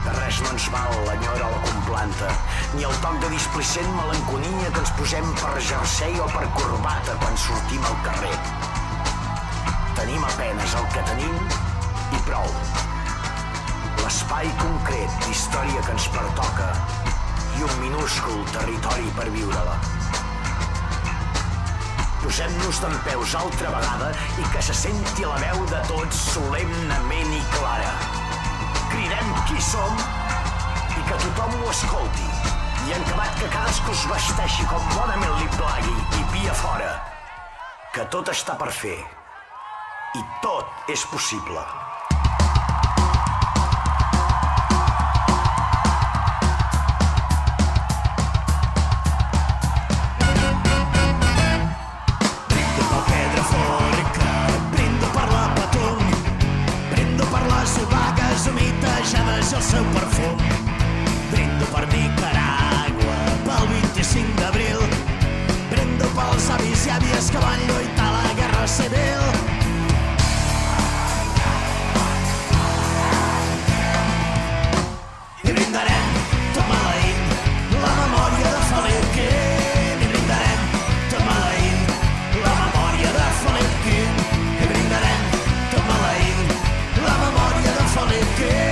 De res no ens val l'enyora o la complanta, ni el toc de displicent melanconia que ens posem per jersei o per corbata quan sortim al carrer. Tenim apenes el que tenim i prou. L'espai concret d'història que ens pertoca i un minúscul territori per viure-la. Posem-nos dempeus altra vegada i que se senti la veu de tots solemnement i clara. Cridem qui som i que tothom ho escolti. I en acabat que cadascú es vesteixi com bonament li plagui i via fora. Que tot està per fer i tot és possible. El seu perfum. Brindo per Nicaragua pel 25 d'abril. Brindo pels avis i àvies que van lluitar a la Guerra Civil. I brindarem tot maleint la memòria de Felip Quim. I brindarem tot maleint la memòria de Felip Quim. I brindarem tot maleint la memòria de Felip Quim.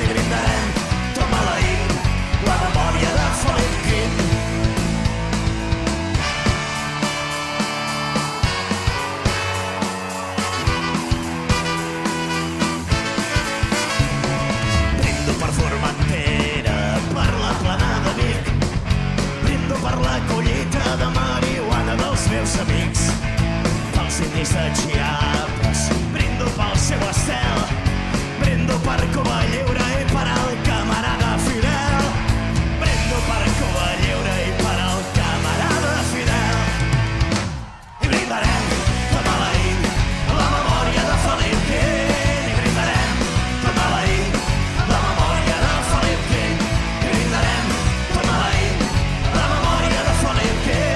Amics, pels indis de Chiapas, brindo pel seu estel, brindo per Cuba Lliure i per al camarada Fidel, brindo per Cuba Lliure i per al camarada Fidel. I brindarem tot maleint la memòria de Felip Quim. I brindarem tot maleint la memòria de Felip Quim. I brindarem tot maleint la memòria de Felip Quim.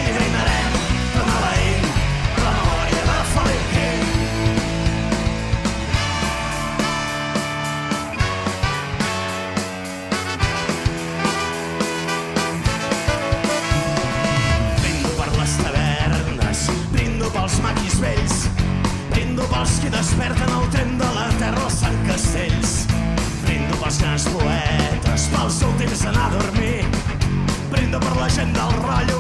Pels maquis vells, brindo pels qui desperten el tren de la terra als Sant Castells. Brindo pels grans poetes, pels últims a anar a dormir. Brindo per la gent del rotllo